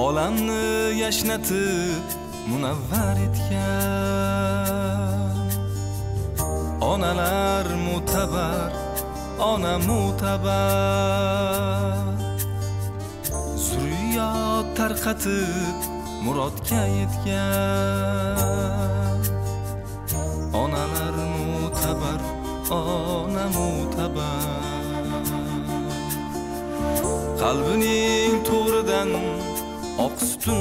olamni yashnatib munavvar etgan onalar mo'tabar, ona mo'tabar, zurriyot tarqatib murodga yetgan onalar mo'tabar, ona mo'tabar, qalbining to'ridan oq sutun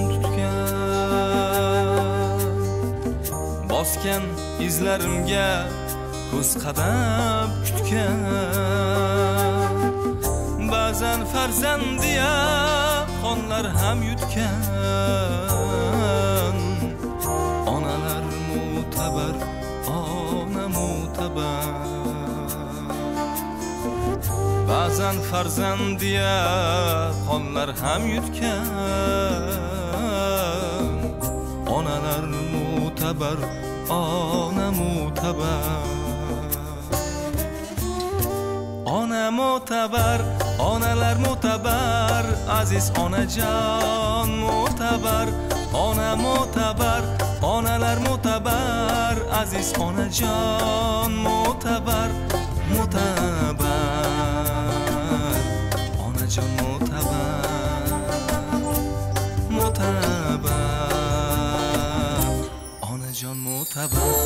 tutgan, bosgan izlarimga ko'z qadab kutgan, ba'zan farzandiya qonlar ham yutgan onalar mo'tabar, ona mo'tabar, ba'zan farzandiya qonlar ham yutgan onalar mo'tabar, ona mo'tabar, ona mo'tabar, onalar mo'tabar, aziz onajon mo'tabar, ona mo'tabar, onalar mo'tabar, aziz onajon mo'tabar, mo'tabar, onajon mo'tabar, mo'tabar, onajon mo'tabar.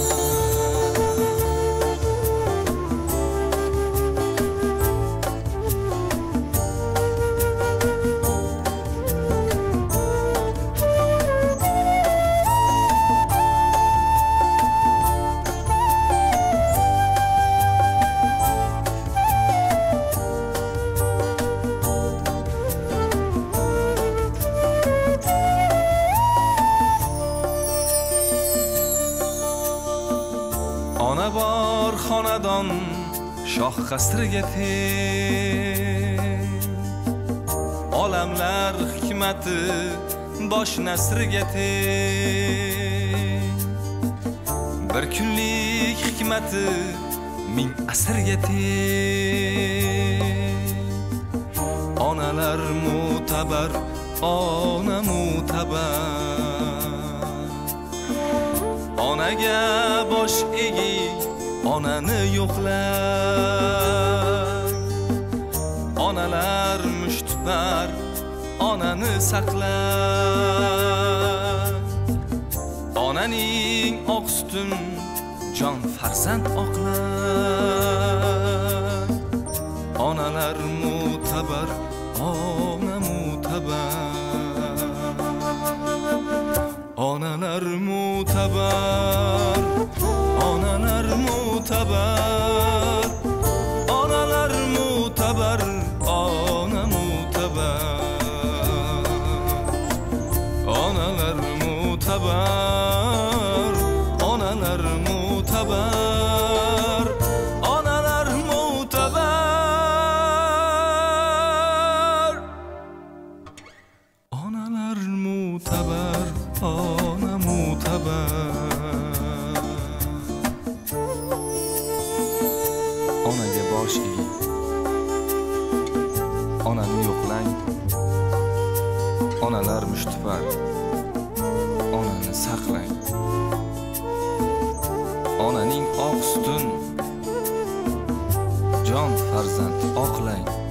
Ona bor xonadon shoh qasriga teng, olamlar hikmati bosh nasriga teng, bir kunlik hikmati ming asrga teng, onalar mo'tabar, ona mo'tabar, onaga bosh eging, onani yo'qlang, onalar mushtipar, onani saqlang, onaning oq sutun jon farzand oqlang, onalar mo'tabar, ona mo'tabar, onalar mo'tabar, onalar mo'tabar, onalar mo'tabar, ona mo'tabar, onalar mo'tabar, onalar mo'tabar, onalar mo'tabar, onalar mo'tabar, ona mo'tabar, onaga bosh eging, onani yo'qlang, onalar mushtipar, onani saqlang, onaning oq sutun jon farzand oqlang.